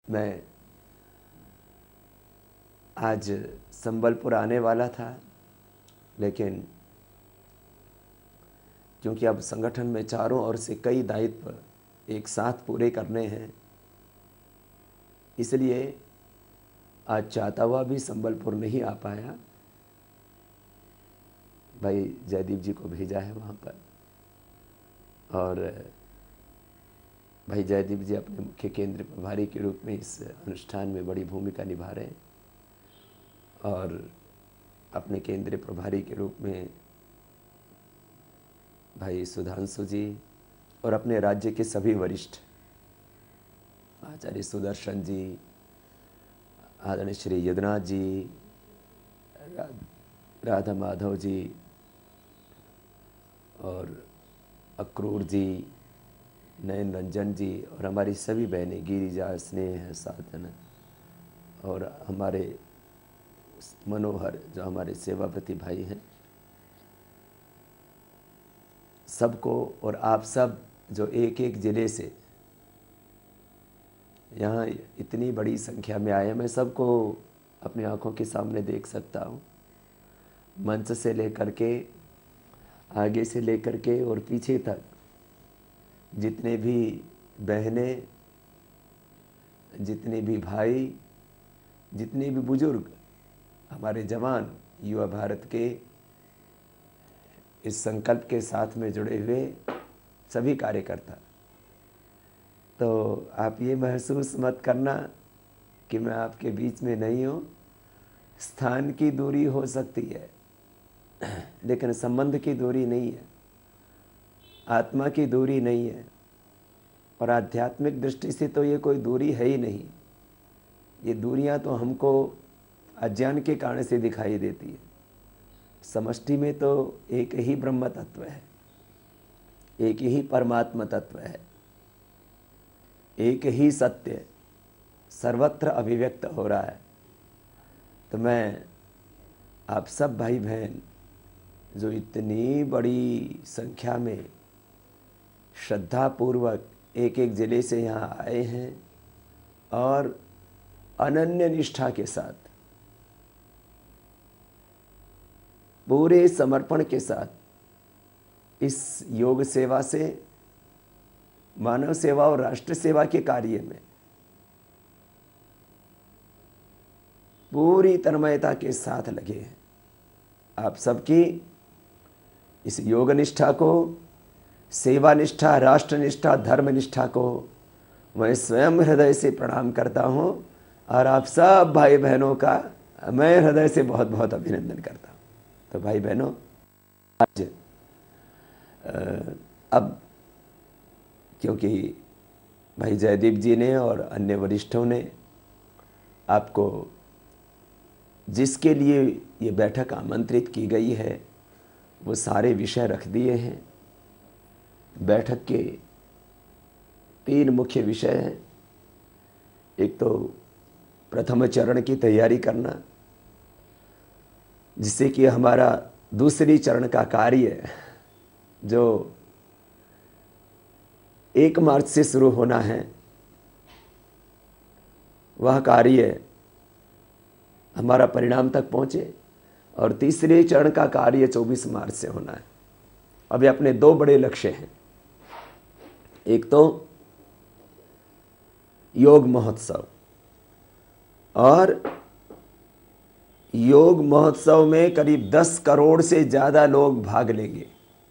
मैं आज संबलपुर आने वाला था, लेकिन क्योंकि अब संगठन में चारों ओर से कई दायित्व एक साथ पूरे करने हैं, इसलिए आज चाहता हुआ भी संबलपुर नहीं आ पाया। भाई जयदीप जी को भेजा है वहाँ पर, और भाई जयदीप जी अपने मुख्य केंद्र प्रभारी के रूप में इस अनुष्ठान में बड़ी भूमिका निभा रहे हैं, और अपने केंद्रीय प्रभारी के रूप में भाई सुधांशु जी और अपने राज्य के सभी वरिष्ठ आचार्य सुदर्शन जी, आदरणीय श्री यदुनाथ जी, राधा माधव जी और अक्रूर जी, नयन रंजन जी और हमारी सभी बहनें गिरिजा, स्नेह, साधन और हमारे मनोहर जो हमारे सेवाव्रती भाई हैं, सबको और आप सब जो एक एक ज़िले से यहाँ इतनी बड़ी संख्या में आए, मैं सबको अपनी आंखों के सामने देख सकता हूँ। मंच से लेकर के, आगे से लेकर के और पीछे तक जितने भी बहनें, जितने भी भाई, जितने भी बुजुर्ग, हमारे जवान, युवा भारत के इस संकल्प के साथ में जुड़े हुए सभी कार्यकर्ता, तो आप ये महसूस मत करना कि मैं आपके बीच में नहीं हूँ। स्थान की दूरी हो सकती है, लेकिन संबंध की दूरी नहीं है, आत्मा की दूरी नहीं है, और आध्यात्मिक दृष्टि से तो ये कोई दूरी है ही नहीं। ये दूरियां तो हमको अज्ञान के कारण से दिखाई देती है। समष्टि में तो एक ही ब्रह्म तत्व है, एक ही परमात्मा तत्व है, एक ही सत्य सर्वत्र अभिव्यक्त हो रहा है। तो मैं आप सब भाई बहन जो इतनी बड़ी संख्या में श्रद्धापूर्वक एक एक ज़िले से यहाँ आए हैं और अनन्य निष्ठा के साथ, पूरे समर्पण के साथ इस योग सेवा से, मानव सेवा और राष्ट्र सेवा के कार्य में पूरी तन्मयता के साथ लगे हैं, आप सबकी इस योग निष्ठा को, सेवा निष्ठा, राष्ट्र निष्ठा, धर्म निष्ठा को मैं स्वयं हृदय से प्रणाम करता हूँ, और आप सब भाई बहनों का मैं हृदय से बहुत बहुत अभिनंदन करता हूँ। तो भाई बहनों, आज अब क्योंकि भाई जयदीप जी ने और अन्य वरिष्ठों ने आपको जिसके लिए ये बैठक आमंत्रित की गई है वो सारे विषय रख दिए हैं। बैठक के 3 मुख्य विषय हैं। एक तो प्रथम चरण की तैयारी करना, जिससे कि हमारा दूसरी चरण का कार्य जो 1 मार्च से शुरू होना है, वह कार्य हमारा परिणाम तक पहुंचे, और तीसरे चरण का कार्य 24 मार्च से होना है। अभी अपने 2 बड़े लक्ष्य हैं। एक तो योग महोत्सव, और योग महोत्सव में करीब 10 करोड़ से ज़्यादा लोग भाग लेंगे,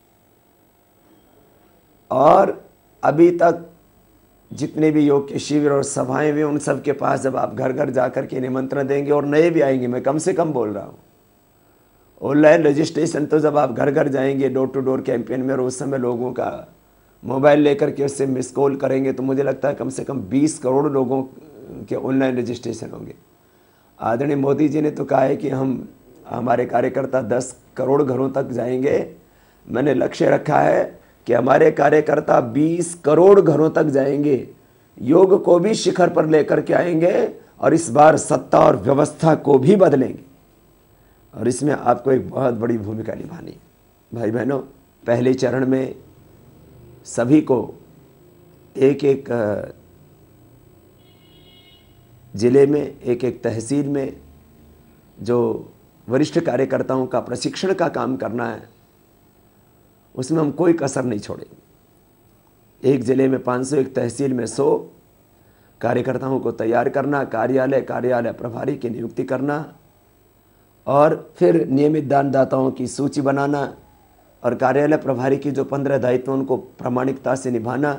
और अभी तक जितने भी योग के शिविर और सभाएं हुए, उन सब के पास जब आप घर घर जाकर के निमंत्रण देंगे, और नए भी आएंगे, मैं कम से कम बोल रहा हूँ, ऑनलाइन रजिस्ट्रेशन तो जब आप घर घर जाएंगे डोर टू डोर कैंपेन में, और उस समय लोगों का मोबाइल लेकर के उससे मिस कॉल करेंगे, तो मुझे लगता है कम से कम 20 करोड़ लोगों के ऑनलाइन रजिस्ट्रेशन होंगे। आदरणीय मोदी जी ने तो कहा है कि हमारे कार्यकर्ता 10 करोड़ घरों तक जाएंगे। मैंने लक्ष्य रखा है कि हमारे कार्यकर्ता 20 करोड़ घरों तक जाएंगे, योग को भी शिखर पर लेकर के आएंगे, और इस बार सत्ता और व्यवस्था को भी बदलेंगे, और इसमें आपको एक बहुत बड़ी भूमिका निभानी है। भाई बहनों, पहले चरण में सभी को एक एक जिले में, एक एक तहसील में जो वरिष्ठ कार्यकर्ताओं का प्रशिक्षण का काम करना है, उसमें हम कोई कसर नहीं छोड़ेंगे। एक जिले में 500, एक तहसील में 100 कार्यकर्ताओं को तैयार करना, कार्यालय प्रभारी की नियुक्ति करना और फिर नियमित दानदाताओं की सूची बनाना और कार्यालय प्रभारी की जो 15 दायित्व उनको प्रामाणिकता से निभाना।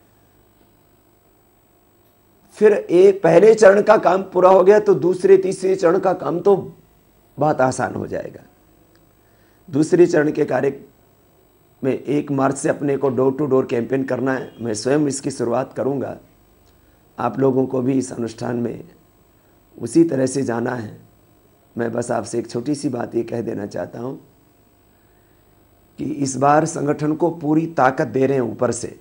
फिर एक पहले चरण का काम पूरा हो गया तो दूसरे तीसरे चरण का काम तो बहुत आसान हो जाएगा। दूसरे चरण के कार्य में 1 मार्च से अपने को डोर टू डोर कैंपेन करना है। मैं स्वयं इसकी शुरुआत करूंगा। आप लोगों को भी इस अनुष्ठान में उसी तरह से जाना है। मैं बस आपसे एक छोटी सी बात ये कह देना चाहता हूं कि इस बार संगठन को पूरी ताकत दे रहे हैं ऊपर से,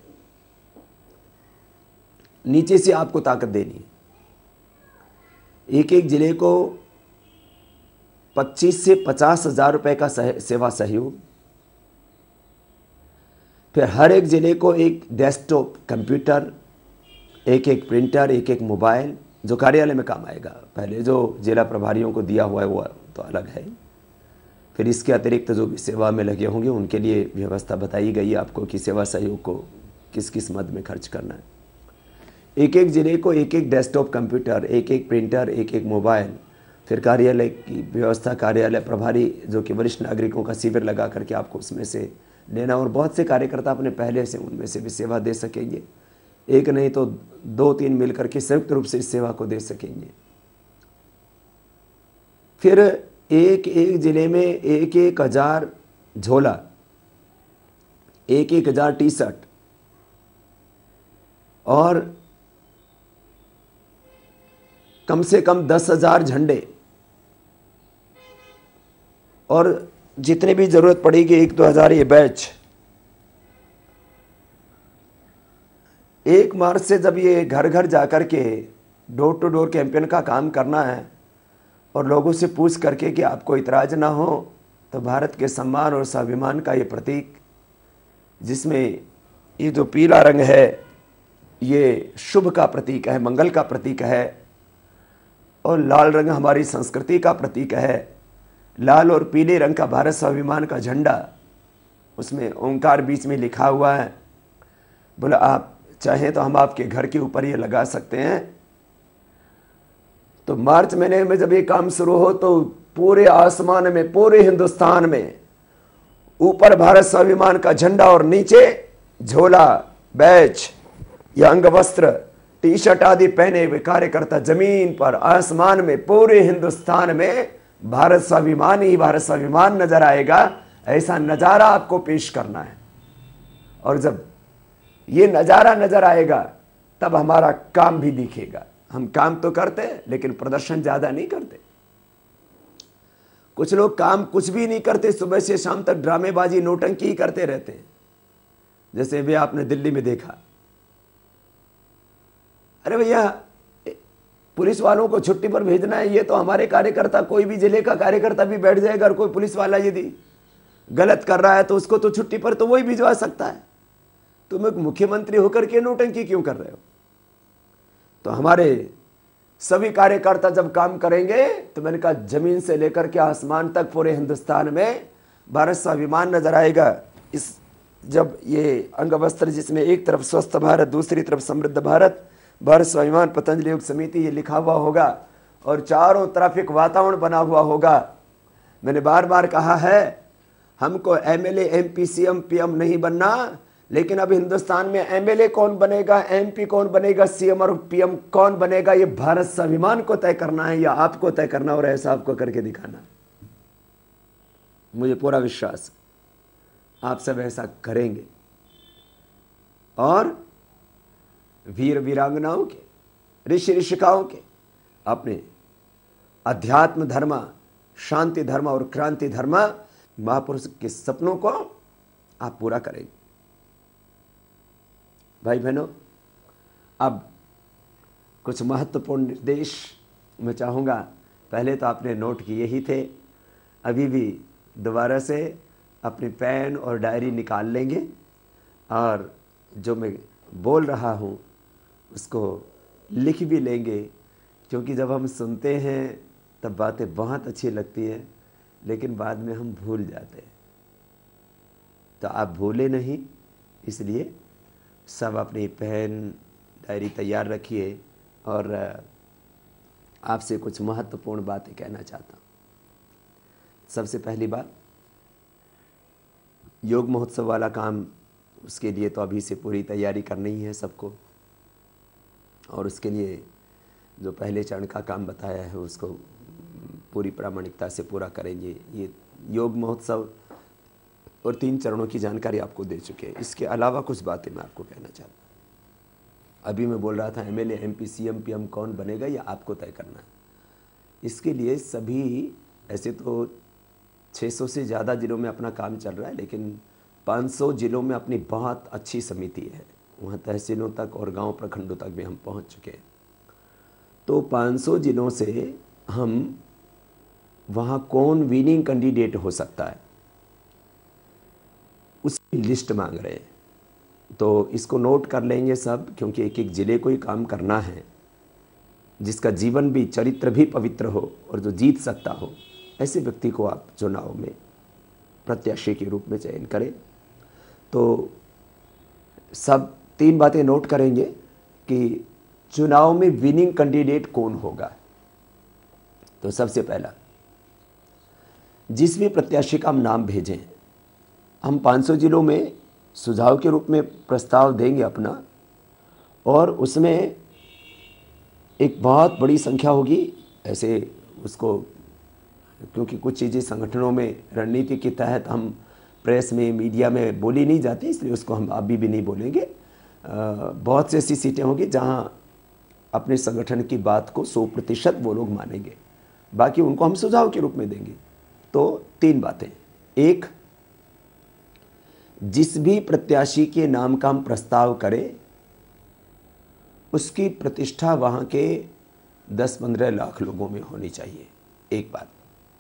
नीचे से आपको ताकत देनी है। एक एक जिले को 25 से 50 हजार रुपए का सेवा सहयोग, फिर हर एक जिले को एक डेस्कटॉप कंप्यूटर, एक एक प्रिंटर, एक एक मोबाइल जो कार्यालय में काम आएगा। पहले जो जिला प्रभारियों को दिया हुआ है वो तो अलग है, फिर इसके अतिरिक्त जो भी सेवा में लगे होंगे उनके लिए व्यवस्था बताई गई है आपको कि सेवा सहयोग को किस किस मद में खर्च करना है। एक एक जिले को एक एक डेस्कटॉप कंप्यूटर, एक एक प्रिंटर, एक एक मोबाइल, फिर कार्यालय की व्यवस्था, कार्यालय प्रभारी जो कि वरिष्ठ नागरिकों का शिविर लगा करके आपको उसमें से लेना, और बहुत से कार्यकर्ता अपने पहले से उनमें से भी सेवा दे सकेंगे। एक नहीं तो 2-3 मिलकर के संयुक्त रूप से इस सेवा को दे सकेंगे। फिर एक एक जिले में 1,000 झोला, 1,000 टी-शर्ट और कम से कम 10,000 झंडे, और जितने भी जरूरत पड़ेगी 1-2 हज़ार ये बैच। 1 मार्च से जब ये घर घर जाकर के डोर टू डोर कैंपेन का काम करना है और लोगों से पूछ करके कि आपको इतराज ना हो, तो भारत के सम्मान और स्वाभिमान का ये प्रतीक, जिसमें ये जो पीला रंग है ये शुभ का प्रतीक है, मंगल का प्रतीक है, और लाल रंग हमारी संस्कृति का प्रतीक है। लाल और पीले रंग का भारत स्वाभिमान का झंडा, उसमें ओंकार बीच में लिखा हुआ है। बोला आप चाहें तो हम आपके घर के ऊपर ये लगा सकते हैं। तो मार्च महीने में जब ये काम शुरू हो तो पूरे आसमान में, पूरे हिंदुस्तान में ऊपर भारत स्वाभिमान का झंडा और नीचे झोला, बैच या अंग वस्त्र, टी-शर्ट आदि पहने हुए कार्यकर्ता जमीन पर, आसमान में, पूरे हिंदुस्तान में भारत स्वाभिमान ही भारत स्वाभिमान नजर आएगा। ऐसा नजारा आपको पेश करना है, और जब ये नजारा नजर आएगा तब हमारा काम भी दिखेगा। हम काम तो करते हैं लेकिन प्रदर्शन ज्यादा नहीं करते। कुछ लोग काम कुछ भी नहीं करते, सुबह से शाम तक ड्रामेबाजी, नौटंकी ही करते रहते हैं। जैसे वे आपने दिल्ली में देखा, अरे भैया पुलिस वालों को छुट्टी पर भेजना है, ये तो हमारे कार्यकर्ता, कोई भी जिले का कार्यकर्ता भी बैठ जाएगा और कोई पुलिस वाला यदि गलत कर रहा है तो उसको तो छुट्टी पर तो वही भिजवा सकता है। तुम एक मुख्यमंत्री होकर के नौटंकी क्यों कर रहे हो? तो हमारे सभी कार्यकर्ता जब काम करेंगे तो मैंने कहा जमीन से लेकर के आसमान तक पूरे हिंदुस्तान में भारत स्वाभिमान नजर आएगा। इस जब ये अंग वस्त्र, जिसमें एक तरफ स्वस्थ भारत, दूसरी तरफ समृद्ध भारत, भारत स्वाभिमान पतंजलि योग समिति ये लिखा हुआ होगा और चारों तरफ एक वातावरण बना हुआ होगा। मैंने बार बार कहा है हमको एमएलए, एमपी, सीएम, पीएम नहीं बनना, लेकिन अब हिंदुस्तान में एमएलए कौन बनेगा, एमपी कौन बनेगा, सीएम और पीएम कौन बनेगा, ये भारत स्वाभिमान को तय करना है या आपको तय करना, और ऐसा आपको करके दिखाना। मुझे पूरा विश्वास आप सब ऐसा करेंगे और वीर वीरांगनाओं के, ऋषि ऋषिकाओं के, अपने अध्यात्म धर्म, शांति धर्म और क्रांति धर्म महापुरुष के सपनों को आप पूरा करेंगे। भाई बहनों, अब कुछ महत्वपूर्ण निर्देश मैं चाहूँगा। पहले तो आपने नोट किए ही थे, अभी भी दोबारा से अपनी पेन और डायरी निकाल लेंगे और जो मैं बोल रहा हूँ उसको लिख भी लेंगे। क्योंकि जब हम सुनते हैं तब बातें बहुत अच्छी लगती हैं, लेकिन बाद में हम भूल जाते हैं। तो आप भूले नहीं, इसलिए सब अपनी पेन डायरी तैयार रखिए। और आपसे कुछ महत्वपूर्ण बातें कहना चाहता हूँ। सबसे पहली बात, योग महोत्सव वाला काम, उसके लिए तो अभी से पूरी तैयारी करनी ही है सबको, और उसके लिए जो पहले चरण का काम बताया है उसको पूरी प्रामाणिकता से पूरा करेंगे। ये योग महोत्सव और 3 चरणों की जानकारी आपको दे चुके हैं। इसके अलावा कुछ बातें मैं आपको कहना चाहता हूँ। अभी मैं बोल रहा था एमएलए, एमपी, सीएम, पीएम कौन बनेगा ये आपको तय करना है। इसके लिए सभी, ऐसे तो 600 से ज़्यादा ज़िलों में अपना काम चल रहा है, लेकिन 500 ज़िलों में अपनी बहुत अच्छी समिति है। वहाँ तहसीलों तक और गांव प्रखंडों तक भी हम पहुँच चुके हैं। तो 500 ज़िलों से हम वहाँ कौन विनिंग कैंडिडेट हो सकता है उसकी लिस्ट मांग रहे हैं। तो इसको नोट कर लेंगे सब, क्योंकि एक एक ज़िले को ही काम करना है, जिसका जीवन भी, चरित्र भी पवित्र हो और जो जीत सकता हो, ऐसे व्यक्ति को आप चुनाव में प्रत्याशी के रूप में चयन करें। तो सब 3 बातें नोट करेंगे कि चुनाव में विनिंग कैंडिडेट कौन होगा। तो सबसे पहला, जिस भी प्रत्याशी का हम नाम भेजें, हम 500 ज़िलों में सुझाव के रूप में प्रस्ताव देंगे अपना, और उसमें एक बहुत बड़ी संख्या होगी ऐसे उसको, क्योंकि कुछ चीज़ें संगठनों में रणनीति के तहत हम प्रेस में, मीडिया में बोली नहीं जाती, इसलिए उसको हम अभी भी नहीं बोलेंगे। बहुत सी ऐसी सीटें होंगी जहां अपने संगठन की बात को 100% वो लोग मानेंगे, बाकी उनको हम सुझाव के रूप में देंगे। तो 3 बातें, एक, जिस भी प्रत्याशी के नाम का हम प्रस्ताव करें उसकी प्रतिष्ठा वहाँ के 10-15 लाख लोगों में होनी चाहिए। एक बात,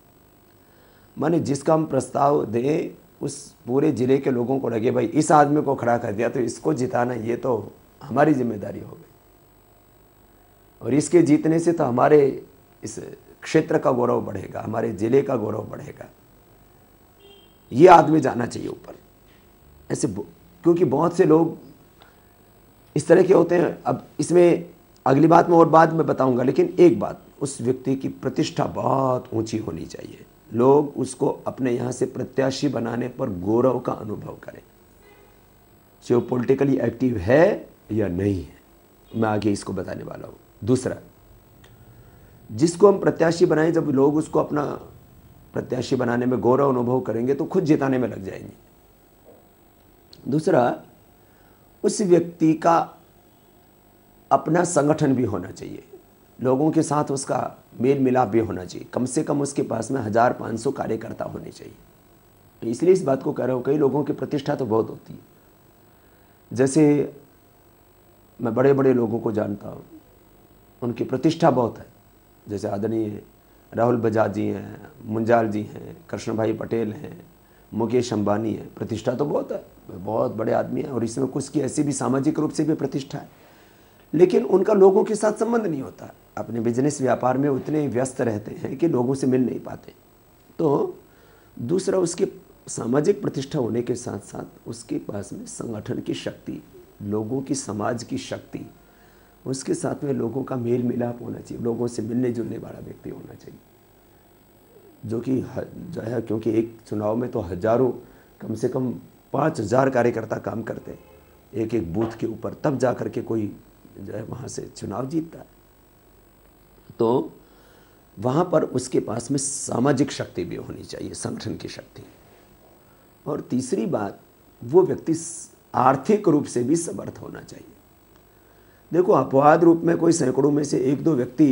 माने जिसका हम प्रस्ताव दें उस पूरे ज़िले के लोगों को लगे भाई इस आदमी को खड़ा कर दिया तो इसको जिताना ये तो हमारी जिम्मेदारी हो गई, और इसके जीतने से तो हमारे इस क्षेत्र का गौरव बढ़ेगा, हमारे ज़िले का गौरव बढ़ेगा, ये आदमी जाना चाहिए ऊपर। ऐसे क्योंकि बहुत से लोग इस तरह के होते हैं। अब इसमें अगली बात में और बाद में बताऊंगा, लेकिन एक बात, उस व्यक्ति की प्रतिष्ठा बहुत ऊंची होनी चाहिए, लोग उसको अपने यहाँ से प्रत्याशी बनाने पर गौरव का अनुभव करें, चाहे वो पॉलिटिकली एक्टिव है या नहीं है। मैं आगे इसको बताने वाला हूँ। दूसरा, जिसको हम प्रत्याशी बनाएं, जब लोग उसको अपना प्रत्याशी बनाने में गौरव अनुभव करेंगे तो खुद जिताने में लग जाएंगे। दूसरा, उस व्यक्ति का अपना संगठन भी होना चाहिए, लोगों के साथ उसका मेल मिलाप भी होना चाहिए, कम से कम उसके पास में 1500 कार्यकर्ता होने चाहिए। इसलिए इस बात को कह रहा हूँ, कई लोगों की प्रतिष्ठा तो बहुत होती है। जैसे मैं बड़े बड़े लोगों को जानता हूँ, उनकी प्रतिष्ठा बहुत है, जैसे आदरणीय राहुल बजाज जी हैं, मुंजाल जी हैं, कृष्ण भाई पटेल हैं, मुकेश अंबानी है, प्रतिष्ठा तो बहुत है, बहुत बड़े आदमी हैं, और इसमें कुछ की ऐसी भी सामाजिक रूप से भी प्रतिष्ठा है, लेकिन उनका लोगों के साथ संबंध नहीं होता, अपने बिजनेस व्यापार में उतने व्यस्त रहते हैं कि लोगों से मिल नहीं पाते। तो दूसरा, उसकी सामाजिक प्रतिष्ठा होने के साथ साथ उसके पास में संगठन की शक्ति, लोगों की, समाज की शक्ति, उसके साथ में लोगों का मेल मिलाप होना चाहिए, लोगों से मिलने जुलने वाला व्यक्ति होना चाहिए, जो कि जो है, क्योंकि एक चुनाव में तो हजारों, कम से कम 5000 कार्यकर्ता काम करते हैं एक एक बूथ के ऊपर, तब जा कर के कोई जो है वहाँ से चुनाव जीतता है। तो वहाँ पर उसके पास में सामाजिक शक्ति भी होनी चाहिए, संगठन की शक्ति। और तीसरी बात, वो व्यक्ति आर्थिक रूप से भी समर्थ होना चाहिए। देखो, अपवाद रूप में कोई सैकड़ों में से 1-2 व्यक्ति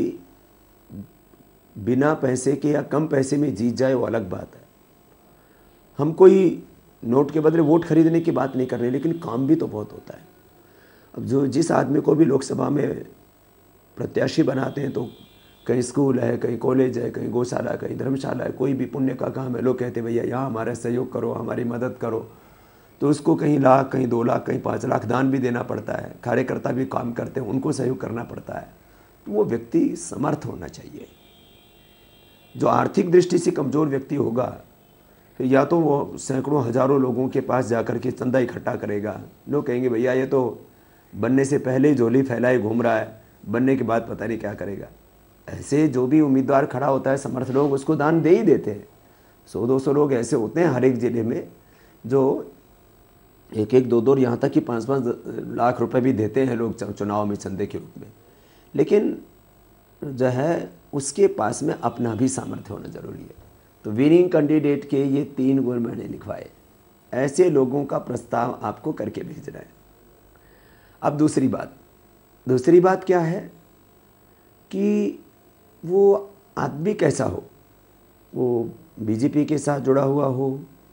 बिना पैसे के या कम पैसे में जीत जाए, वो अलग बात है। हम कोई नोट के बदले वोट खरीदने की बात नहीं कर रहे, लेकिन काम भी तो बहुत होता है। अब जो जिस आदमी को भी लोकसभा में प्रत्याशी बनाते हैं, तो कहीं स्कूल है, कहीं कॉलेज है, कहीं गौशाला, कहीं धर्मशाला है, कोई भी पुण्य का काम है, लोग कहते हैं भैया यहाँ हमारा सहयोग करो, हमारी मदद करो, तो उसको कहीं लाख, कहीं 2 लाख, कहीं 5 लाख दान भी देना पड़ता है। कार्यकर्ता भी काम करते हैं, उनको सहयोग करना पड़ता है। तो वो व्यक्ति समर्थ होना चाहिए। जो आर्थिक दृष्टि से कमज़ोर व्यक्ति होगा, फिर या तो वो सैकड़ों हजारों लोगों के पास जाकर के चंदा इकट्ठा करेगा। लोग कहेंगे भैया ये तो बनने से पहले ही झोली फैलाए घूम रहा है, बनने के बाद पता नहीं क्या करेगा। ऐसे जो भी उम्मीदवार खड़ा होता है समर्थ लोग उसको दान दे ही देते हैं। 100-200 लोग ऐसे होते हैं हर एक ज़िले में जो 1-1, 2-2 यहाँ तक कि 5-5 लाख रुपए भी देते हैं लोग चुनाव में चंदे के रूप में। लेकिन जो है उसके पास में अपना भी सामर्थ्य होना जरूरी है। तो विनिंग कैंडिडेट के ये 3 गुण मैंने लिखवाए। ऐसे लोगों का प्रस्ताव आपको करके भेजना है। अब दूसरी बात क्या है कि वो आदमी कैसा हो, वो बीजेपी के साथ जुड़ा हुआ हो,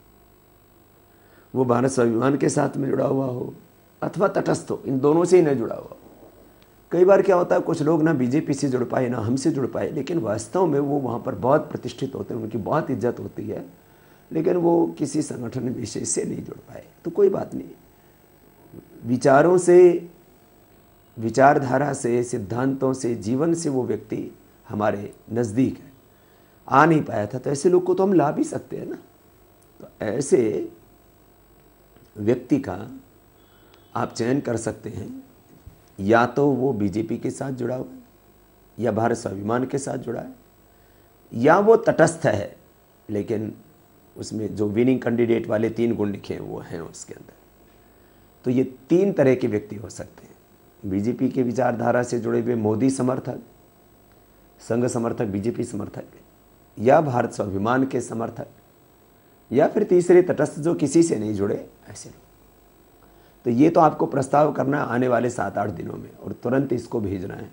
वो भारत स्वाभिमान के साथ में जुड़ा हुआ हो, अथवा तटस्थ हो, इन दोनों से ही नहीं जुड़ा हुआ हो। कई बार क्या होता है, कुछ लोग ना बीजेपी से जुड़ पाए ना हमसे जुड़ पाए, लेकिन वास्तव में वो वहाँ पर बहुत प्रतिष्ठित होते हैं, उनकी बहुत इज्जत होती है, लेकिन वो किसी संगठन विशेष से नहीं जुड़ पाए। तो कोई बात नहीं, विचारों से, विचारधारा से, सिद्धांतों से, जीवन से वो व्यक्ति हमारे नज़दीक है, आ नहीं पाया था, तो ऐसे लोग को तो हम ला भी सकते हैं ना। तो ऐसे व्यक्ति का आप चयन कर सकते हैं, या तो वो बीजेपी के साथ जुड़ा हुआ है, या भारत स्वाभिमान के साथ जुड़ा है, या वो तटस्थ है, लेकिन उसमें जो विनिंग कैंडिडेट वाले 3 गुण लिखे हैं वो हैं उसके अंदर। तो ये 3 तरह के व्यक्ति हो सकते हैं। बीजेपी के विचारधारा से जुड़े हुए मोदी समर्थक, संघ समर्थक, बीजेपी समर्थक, या भारत स्वाभिमान के समर्थक, या फिर तीसरे तटस्थ जो किसी से नहीं जुड़े, ऐसे लोग। तो ये तो आपको प्रस्ताव करना है आने वाले 7-8 दिनों में, और तुरंत इसको भेजना है।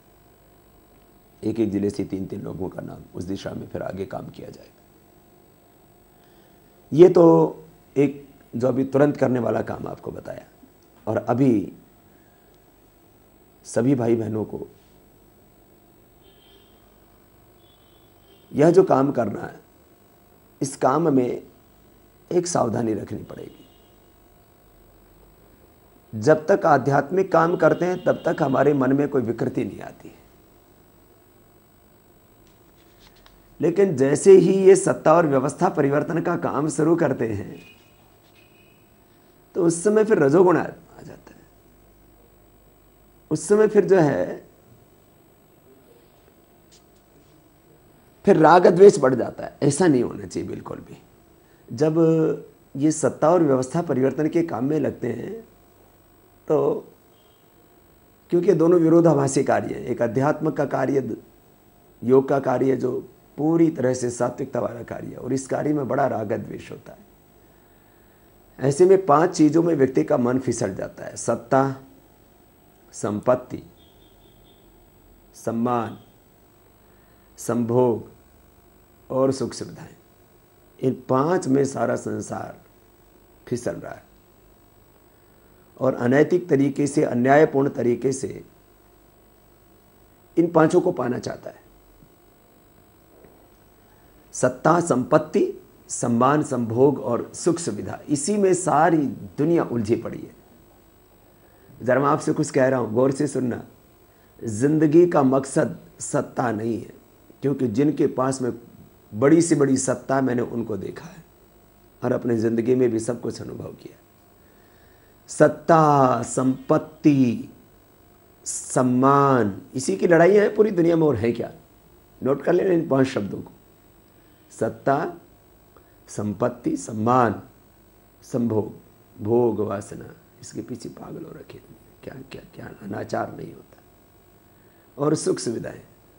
एक जिले से 3-3 लोगों का नाम, उस दिशा में फिर आगे काम किया जाएगा। ये तो एक जो अभी तुरंत करने वाला काम आपको बताया। और अभी सभी भाई बहनों को यह जो काम करना है, इस काम में एक सावधानी रखनी पड़ेगी। जब तक आध्यात्मिक काम करते हैं तब तक हमारे मन में कोई विकृति नहीं आती है, लेकिन जैसे ही ये सत्ता और व्यवस्था परिवर्तन का काम शुरू करते हैं तो उस समय फिर रजोगुण आ जाता है। उस समय फिर जो है फिर राग द्वेष बढ़ जाता है। ऐसा नहीं होना चाहिए बिल्कुल भी। जब ये सत्ता और व्यवस्था परिवर्तन के काम में लगते हैं तो क्योंकि दोनों विरोधाभासी कार्य हैं, एक अध्यात्म का कार्य, योग का कार्य जो पूरी तरह से सात्विकता वाला कार्य, और इस कार्य में बड़ा राग द्वेष होता है। ऐसे में 5 चीजों में व्यक्ति का मन फिसल जाता है: सत्ता, संपत्ति, सम्मान, संभोग और सुख सुविधाएं। इन 5 में सारा संसार फिसल रहा है और अनैतिक तरीके से, अन्यायपूर्ण तरीके से इन 5 को पाना चाहता है। सत्ता, संपत्ति, सम्मान, संभोग और सुख सुविधा, इसी में सारी दुनिया उलझी पड़ी है। जरा मैं आपसे कुछ कह रहा हूं, गौर से सुनना। जिंदगी का मकसद सत्ता नहीं है, क्योंकि जिनके पास में बड़ी से बड़ी सत्ता, मैंने उनको देखा है और अपनी जिंदगी में भी सब कुछ अनुभव किया। सत्ता, संपत्ति, सम्मान, इसी की लड़ाई है पूरी दुनिया में। और है क्या? नोट कर लेना इन 5 शब्दों को: सत्ता, संपत्ति, सम्मान, संभोग, भोग, वासना। इसके पीछे पागल हो रखे, क्या क्या क्या अनाचार नहीं होता। और सुख सुविधाएं,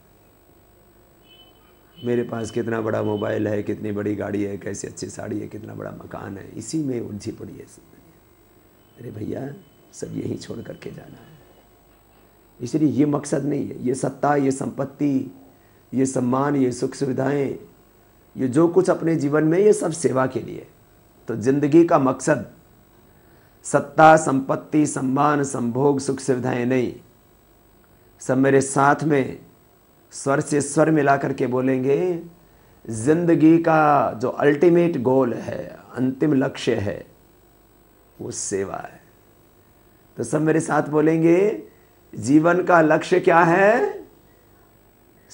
मेरे पास कितना बड़ा मोबाइल है, कितनी बड़ी गाड़ी है, कैसी अच्छी साड़ी है, कितना बड़ा मकान है, इसी में उलझी पड़ी है दुनिया। अरे भैया, सब यही छोड़ करके जाना है। इसलिए ये मकसद नहीं है। ये सत्ता, ये संपत्ति, ये सम्मान, ये सुख सुविधाएं, ये जो कुछ अपने जीवन में, ये सब सेवा के लिए। तो जिंदगी का मकसद सत्ता, संपत्ति, सम्मान, संभोग, सुख सुविधाएं नहीं। सब मेरे साथ में स्वर से स्वर मिला करके बोलेंगे, जिंदगी का जो अल्टीमेट गोल है, अंतिम लक्ष्य है, वो सेवा है। तो सब मेरे साथ बोलेंगे, जीवन का लक्ष्य क्या है?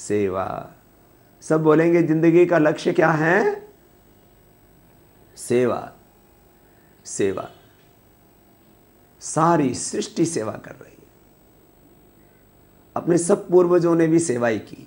सेवा। सब बोलेंगे जिंदगी का लक्ष्य क्या है? सेवा। सेवा। सारी सृष्टि सेवा कर रही है। अपने सब पूर्वजों ने भी सेवा ही की।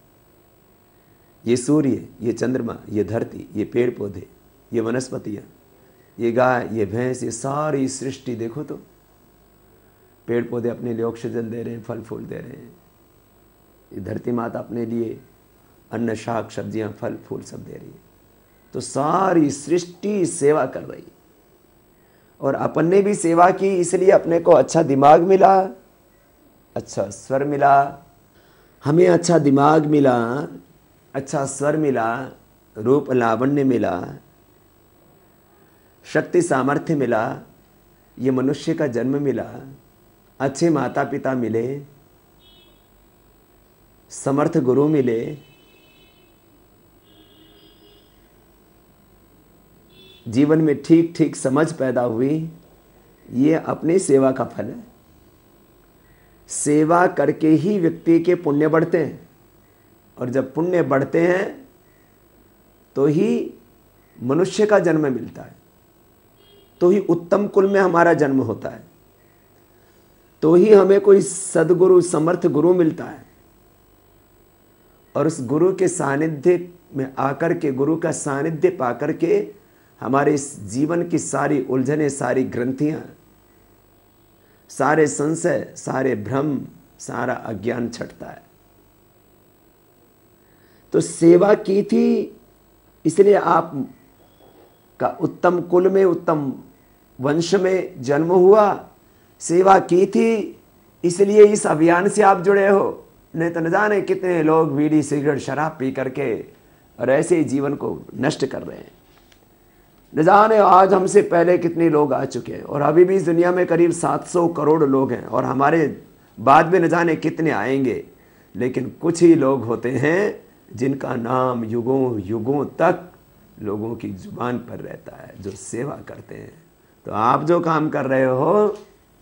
ये सूर्य, ये चंद्रमा, ये धरती, ये पेड़ पौधे, ये वनस्पतियां, ये गाय, ये भैंस, ये सारी सृष्टि देखो तो पेड़ पौधे अपने लिए ऑक्सीजन दे रहे हैं, फल फूल दे रहे हैं। ये धरती माता अपने लिए अन्न, शाक, सब्जियां, फल फूल सब दे रही है। तो सारी सृष्टि सेवा कर रही है। और अपन ने भी सेवा की, इसलिए अपने को अच्छा दिमाग मिला, अच्छा स्वर मिला। हमें अच्छा दिमाग मिला, अच्छा स्वर मिला, रूप लावण्य मिला, शक्ति सामर्थ्य मिला, ये मनुष्य का जन्म मिला, अच्छे माता पिता मिले, समर्थ गुरु मिले, जीवन में ठीक ठीक समझ पैदा हुई। ये अपनी सेवा का फल है। सेवा करके ही व्यक्ति के पुण्य बढ़ते हैं, और जब पुण्य बढ़ते हैं तो ही मनुष्य का जन्म मिलता है, तो ही उत्तम कुल में हमारा जन्म होता है, तो ही हमें कोई सद्गुरु, समर्थ गुरु मिलता है। और उस गुरु के सानिध्य में आकर के, गुरु का सानिध्य पाकर के हमारे इस जीवन की सारी उलझनें, सारी ग्रंथियां, सारे संशय, सारे भ्रम, सारा अज्ञान छटता है। तो सेवा की थी, इसलिए आप का उत्तम कुल में, उत्तम वंश में जन्म हुआ। सेवा की थी, इसलिए इस अभियान से आप जुड़े हो। नहीं तो न जाने कितने लोग बीड़ी सिगरेट शराब पी करके और ऐसे ही जीवन को नष्ट कर रहे हैं। न जाने आज हमसे पहले कितने लोग आ चुके हैं, और अभी भी इस दुनिया में करीब 700 करोड़ लोग हैं, और हमारे बाद में न जाने कितने आएंगे। लेकिन कुछ ही लोग होते हैं जिनका नाम युगों युगों तक लोगों की जुबान पर रहता है, जो सेवा करते हैं। तो आप जो काम कर रहे हो,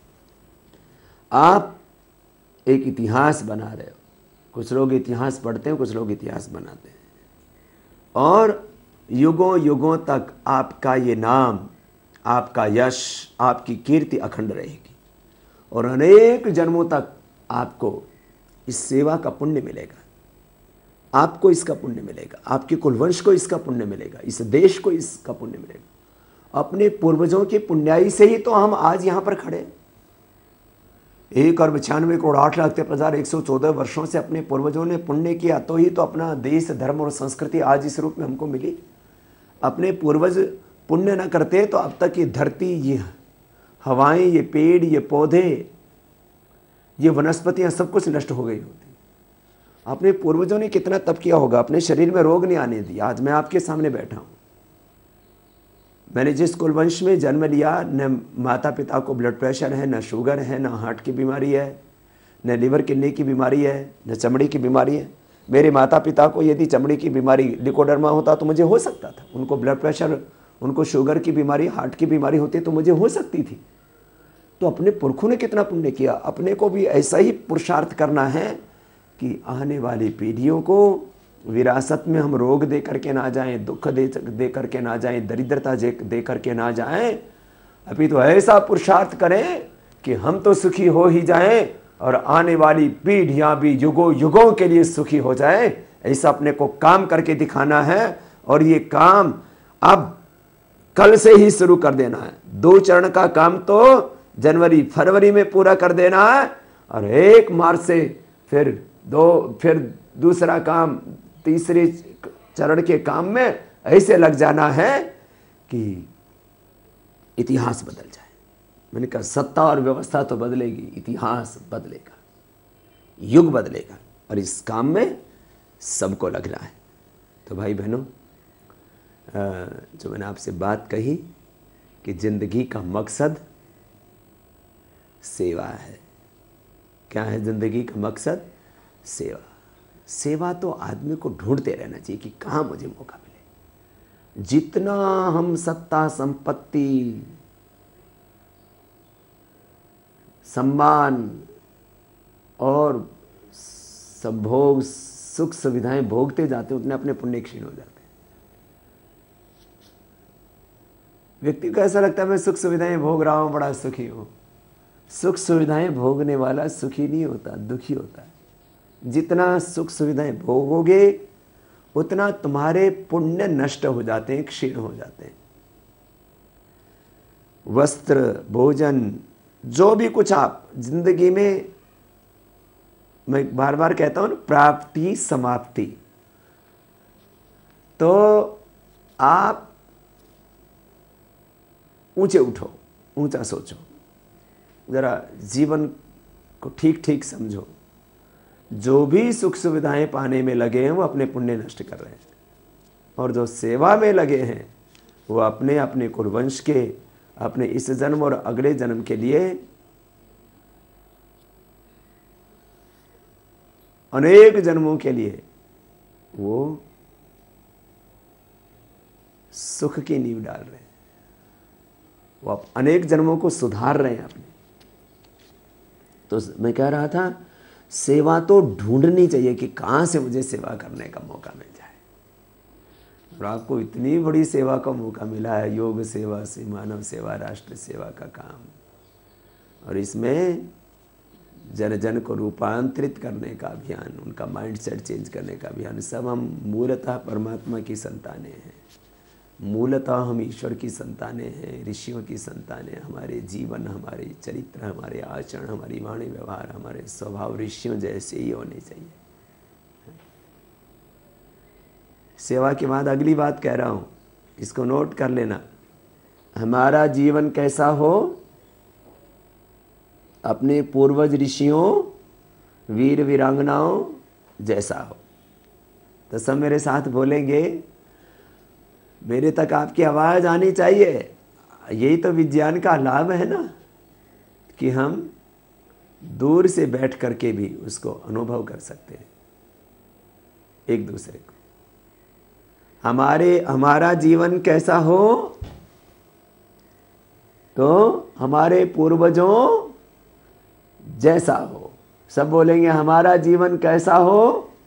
आप एक इतिहास बना रहे हो। कुछ लोग इतिहास पढ़ते हैं, कुछ लोग इतिहास बनाते हैं, और युगों युगों तक आपका ये नाम, आपका यश, आपकी कीर्ति अखंड रहेगी, और अनेक जन्मों तक आपको इस सेवा का पुण्य मिलेगा। आपको इसका पुण्य मिलेगा, आपके कुलवंश को इसका पुण्य मिलेगा, इस देश को इसका पुण्य मिलेगा। अपने पूर्वजों की पुण्याई से ही तो हम आज यहां पर खड़े हैं। 1,96,08,53,114 वर्षों से अपने पूर्वजों ने पुण्य किया, तो ही तो अपना देश, धर्म और संस्कृति आज इस रूप में हमको मिली। अपने पूर्वज पुण्य न करते तो अब तक ये धरती, ये हवाएं, ये पेड़, ये पौधे, ये वनस्पतियां सब कुछ नष्ट हो गई होती। अपने पूर्वजों ने कितना तप किया होगा, अपने शरीर में रोग नहीं आने दिया। आज मैं आपके सामने बैठा हूं। मैंने जिस कुलवंश में जन्म लिया, न माता पिता को ब्लड प्रेशर है, न शुगर है, न हार्ट की बीमारी है, न लिवर किडनी की बीमारी है, न चमड़ी की बीमारी है। मेरे माता पिता को यदि चमड़ी की बीमारी लिकोडर्मा होता तो मुझे हो सकता था। उनको ब्लड प्रेशर, उनको शुगर की बीमारी, हार्ट की बीमारी होती तो मुझे हो सकती थी। तो अपने पुरखों ने कितना पुण्य किया। अपने को भी ऐसा ही पुरुषार्थ करना है कि आने वाली पीढ़ियों को विरासत में हम रोग दे करके ना जाएं, दुख दे करके ना जाएं, दरिद्रता दे करके ना जाएं। अभी तो ऐसा पुरुषार्थ करें कि हम तो सुखी हो ही जाएं, और आने वाली पीढ़ियां भी युगों युगों के लिए सुखी हो जाएं। ऐसा अपने को काम करके दिखाना है, और ये काम अब कल से ही शुरू कर देना है। 2 चरण का काम तो जनवरी फरवरी में पूरा कर देना है, और 1 मार्च से फिर दूसरा काम, तीसरे चरण के काम में ऐसे लग जाना है कि इतिहास बदल जाए। मैंने कहा सत्ता और व्यवस्था तो बदलेगी, इतिहास बदलेगा, युग बदलेगा, और इस काम में सबको लगना है। तो भाई बहनों, जो मैंने आपसे बात कही कि जिंदगी का मकसद सेवा है। क्या है जिंदगी का मकसद? सेवा। सेवा तो आदमी को ढूंढते रहना चाहिए कि कहाँ मुझे मौका मिले। जितना हम सत्ता, संपत्ति, सम्मान और संभोग सुख सुविधाएं भोगते जाते उतने अपने पुण्य क्षीण हो जाते हैं। व्यक्ति को ऐसा लगता है मैं सुख सुविधाएं भोग रहा हूं, बड़ा सुखी हूं। सुख सुविधाएं भोगने वाला सुखी नहीं होता, दुखी होता है। जितना सुख सुविधाएं भोगोगे उतना तुम्हारे पुण्य नष्ट हो जाते हैं, क्षीण हो जाते हैं। वस्त्र, भोजन, जो भी कुछ आप जिंदगी में, मैं बार बार कहता हूं, प्राप्ति समाप्ति, तो आप ऊंचे उठो, ऊंचा सोचो, जरा जीवन को ठीक ठीक समझो। जो भी सुख सुविधाएं पाने में लगे हैं वो अपने पुण्य नष्ट कर रहे हैं, और जो सेवा में लगे हैं वो अपने अपने कुलवंश के, अपने इस जन्म और अगले जन्म के लिए अनेक जन्मों के लिए वो सुख की नींव डाल रहे हैं। वो अनेक जन्मों को सुधार रहे हैं अपने। तो मैं कह रहा था, सेवा तो ढूंढनी चाहिए कि कहां से मुझे सेवा करने का मौका मिल जाए। और आपको इतनी बड़ी सेवा का मौका मिला है, योग सेवा से मानव सेवा, राष्ट्र सेवा का काम, और इसमें जन जन को रूपांतरित करने का अभियान, उनका माइंडसेट चेंज करने का अभियान। सब हम मूलतः परमात्मा की संतानें हैं, मूलतः हम ईश्वर की संतानें हैं, ऋषियों की संतानें। हमारे जीवन, हमारे चरित्र, हमारे आचरण, हमारी वाणी व्यवहार, हमारे स्वभाव ऋषियों जैसे ही होने चाहिए। सेवा के बाद अगली बात कह रहा हूँ, इसको नोट कर लेना। हमारा जीवन कैसा हो? अपने पूर्वज ऋषियों, वीर वीरांगनाओं जैसा हो। तो सब मेरे साथ बोलेंगे, मेरे तक आपकी आवाज़ आनी चाहिए। यही तो विज्ञान का लाभ है ना, कि हम दूर से बैठ करके भी उसको अनुभव कर सकते हैं एक दूसरे को। हमारा जीवन कैसा हो? तो हमारे पूर्वजों जैसा हो। सब बोलेंगे हमारा जीवन कैसा हो?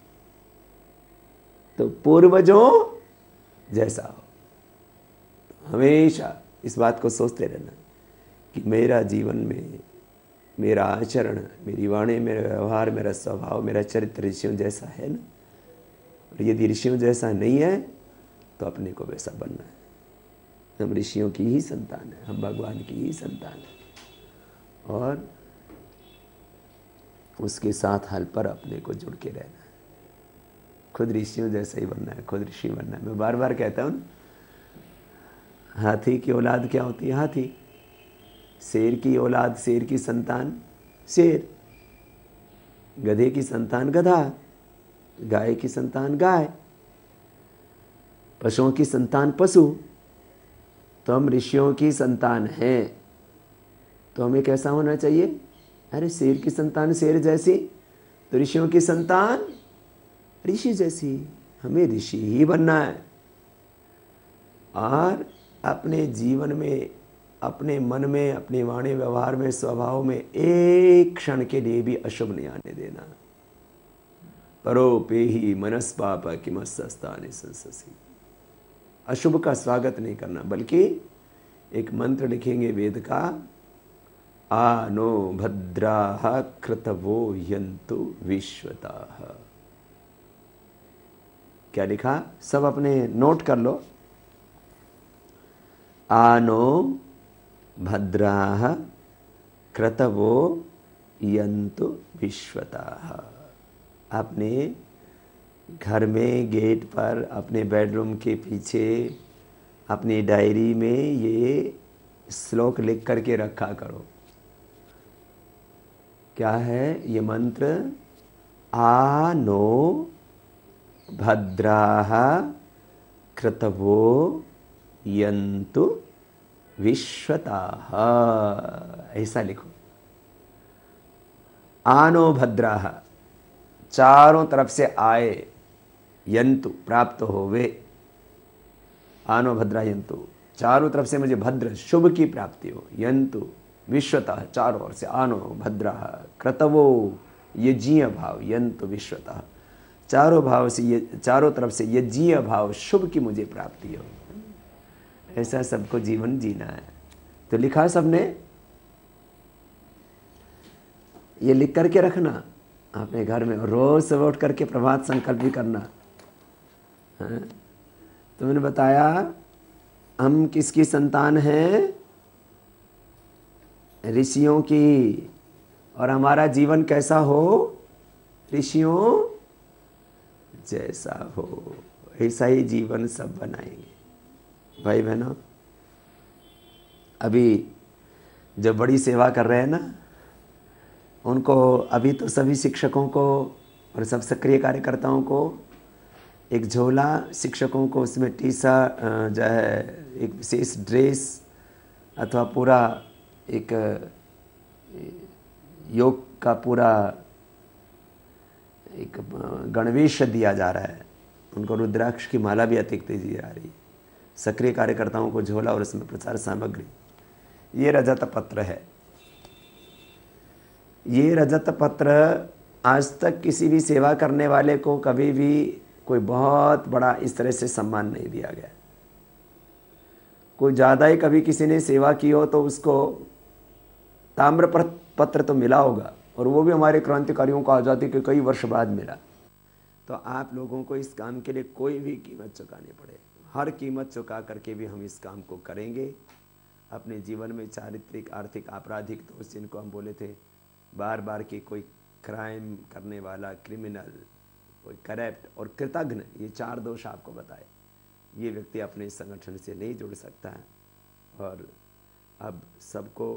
तो पूर्वजों जैसा हो। हमेशा इस बात को सोचते रहना कि मेरा जीवन में मेरा आचरण, मेरी वाणी, मेरा व्यवहार, मेरा स्वभाव, मेरा चरित्र ऋषियों जैसा है ना। और यदि ऋषियों जैसा नहीं है तो अपने को वैसा बनना है। हम ऋषियों की ही संतान है, हम भगवान की ही संतान है, और उसके साथ हल पर अपने को जुड़ के रहना है। खुद ऋषियों जैसा ही बनना है, खुद ऋषि बनना है। मैं बार बार कहता हूँ, हाथी की औलाद क्या होती है? हाथी। शेर की औलाद, शेर की संतान शेर। गधे की संतान गधा। गाय की संतान गाय। पशुओं की संतान पशु। तो हम ऋषियों की संतान हैं, तो हमें कैसा होना चाहिए? अरे शेर की संतान शेर जैसी, तो ऋषियों की संतान ऋषि जैसी। हमें ऋषि ही बनना है, और अपने जीवन में, अपने मन में, अपने वाणी व्यवहार में, स्वभाव में एक क्षण के लिए भी अशुभ नहीं आने देना। परोपेहि मनस्पाप किमस्तानि संससि। अशुभ का स्वागत नहीं करना, बल्कि एक मंत्र लिखेंगे वेद का, आनो भद्राः कृतवो यन्तु विश्वताः। क्या लिखा? सब अपने नोट कर लो। आनो भद्राः कृतवो यन्तु विश्वताः। अपने घर में गेट पर, अपने बेडरूम के पीछे, अपनी डायरी में ये श्लोक लिख करके रखा करो। क्या है ये मंत्र? आनो भद्राः कृतवो यन्तु विश्वताः। ऐसा लिखो। आनो भद्राः, चारों तरफ से आए, यन्तु प्राप्त होवे। आनो भद्रा यन्तु, चारों तरफ से मुझे भद्र शुभ की प्राप्ति हो। यन्तु विश्वतः, चारों ओर से। आनो भद्राः कृतवो, ये जीय भाव, यन्तु विश्वतः, चारों भाव से ये, चारों तरफ से यज्ञीय भाव शुभ की मुझे प्राप्ति हो, ऐसा सबको जीवन जीना है। तो लिखा सबने, ये लिख करके रखना अपने घर में, रोज सुबह उठ करके प्रभात संकल्प भी करना। हाँ? तो मैंने बताया हम किसकी संतान हैं? ऋषियों की। और हमारा जीवन कैसा हो? ऋषियों जैसा हो, ऐसा ही जीवन सब बनाएंगे। भाई बहनों, अभी जो बड़ी सेवा कर रहे हैं ना, उनको अभी तो सभी शिक्षकों को और सब सक्रिय कार्यकर्ताओं को एक झोला, शिक्षकों को उसमें टी शर्ट जो है एक विशेष ड्रेस अथवा पूरा एक योग का पूरा एक गणवेश दिया जा रहा है। उनको रुद्राक्ष की माला भी अतिरिक्त दी जा रही है। सक्रिय कार्यकर्ताओं को झोला और उसमें प्रचार सामग्री। ये रजत पत्र है। ये रजत पत्र आज तक किसी भी सेवा करने वाले को कभी भी कोई बहुत बड़ा इस तरह से सम्मान नहीं दिया गया। कोई ज़्यादा ही कभी किसी ने सेवा की हो तो उसको ताम्र पत्र तो मिला होगा, और वो भी हमारे क्रांतिकारियों को आज़ादी के कई वर्ष बाद मिला। तो आप लोगों को इस काम के लिए कोई भी कीमत चुकानी पड़े, हर कीमत चुका करके भी हम इस काम को करेंगे। अपने जीवन में चारित्रिक, आर्थिक, आपराधिक दोष जिनको हम बोले थे, बार बार की कोई क्राइम करने वाला, क्रिमिनल, कोई करप्ट और कृतघ्न, ये 4 दोष आपको बताए। ये व्यक्ति अपने संगठन से नहीं जुड़ सकता है। और अब सबको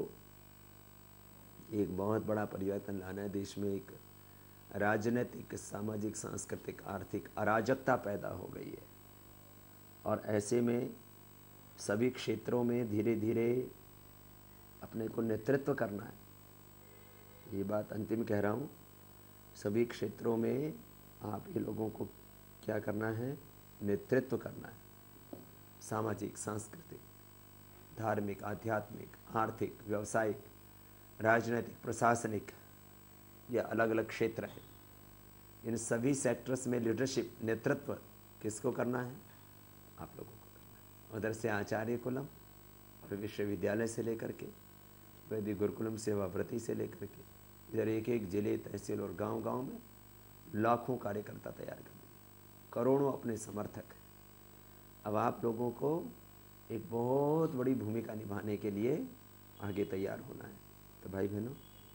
एक बहुत बड़ा परिवर्तन लाना है। देश में एक राजनीतिक, सामाजिक, सांस्कृतिक, आर्थिक अराजकता पैदा हो गई है, और ऐसे में सभी क्षेत्रों में धीरे धीरे अपने को नेतृत्व करना है। ये बात अंतिम कह रहा हूँ, सभी क्षेत्रों में आप ये लोगों को क्या करना है? नेतृत्व करना है। सामाजिक, सांस्कृतिक, धार्मिक, आध्यात्मिक, आर्थिक, व्यावसायिक, राजनीतिक, प्रशासनिक, ये अलग अलग क्षेत्र हैं। इन सभी सेक्टर्स में लीडरशिप, नेतृत्व किसको करना है? आप लोगों को करना है। उधर से आचार्य कुलम और विश्वविद्यालय से लेकर के वैदिक गुरुकुलम सेवाव्रती से लेकर के इधर एक एक जिले, तहसील और गांव-गांव में लाखों कार्यकर्ता तैयार कर दिए, करोड़ों अपने समर्थक। अब आप लोगों को एक बहुत बड़ी भूमिका निभाने के लिए आगे तैयार होना है। तो भाई बहनों,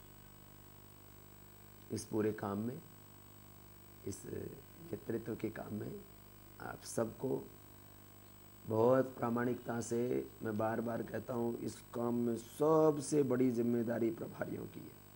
इस पूरे काम में, इस नेतृत्व के काम में आप सबको बहुत प्रामाणिकता से, मैं बार बार कहता हूँ, इस काम में सबसे बड़ी जिम्मेदारी प्रभारियों की है।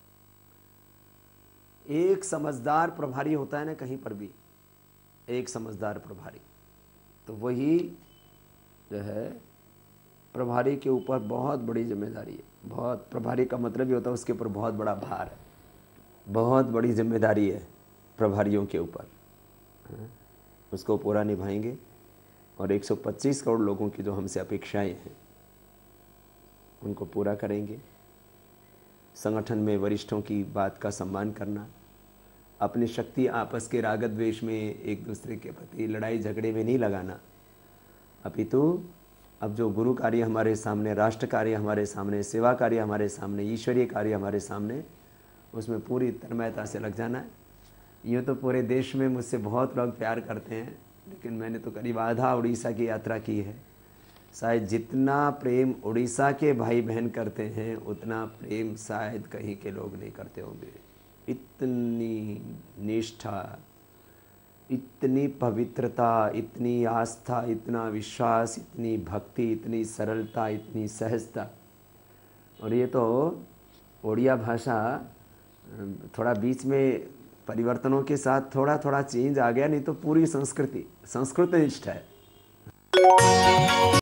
एक समझदार प्रभारी होता है ना, कहीं पर भी एक समझदार प्रभारी, तो वही जो है प्रभारी के ऊपर बहुत बड़ी जिम्मेदारी है। बहुत, प्रभारी का मतलब ये होता है उसके ऊपर बहुत बड़ा भार है, बहुत बड़ी जिम्मेदारी है प्रभारियों के ऊपर। उसको पूरा निभाएंगे, और 125 करोड़ लोगों की जो हमसे अपेक्षाएं हैं उनको पूरा करेंगे। संगठन में वरिष्ठों की बात का सम्मान करना, अपनी शक्ति आपस के राग द्वेष में, एक दूसरे के प्रति लड़ाई झगड़े में नहीं लगाना, अपितु अब जो गुरु कार्य हमारे सामने, राष्ट्र कार्य हमारे सामने, सेवा कार्य हमारे सामने, ईश्वरीय कार्य हमारे सामने, उसमें पूरी तन्मयता से लग जाना है। यूँ तो पूरे देश में मुझसे बहुत लोग प्यार करते हैं, लेकिन मैंने तो करीब आधा उड़ीसा की यात्रा की है। शायद जितना प्रेम उड़ीसा के भाई बहन करते हैं उतना प्रेम शायद कहीं के लोग नहीं करते होंगे। इतनी निष्ठा, इतनी पवित्रता, इतनी आस्था, इतना विश्वास, इतनी भक्ति, इतनी सरलता, इतनी सहजता। और ये तो ओडिया भाषा थोड़ा बीच में परिवर्तनों के साथ थोड़ा थोड़ा चेंज आ गया, नहीं तो पूरी संस्कृति संस्कृत निष्ठ है।